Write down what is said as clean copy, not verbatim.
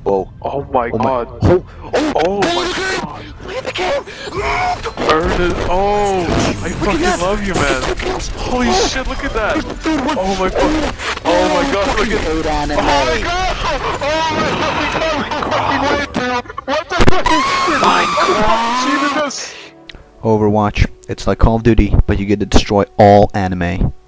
Whoa. Oh my Oh god. my. Oh. Oh my god. Play the game. Ernest. Oh, I fucking love you, man. Holy shit, look at that. Oh my god. Oh my god, look at that. Oh my god. Oh my god. What the fuck is this? Overwatch. It's like Call of Duty, but you get to destroy all anime.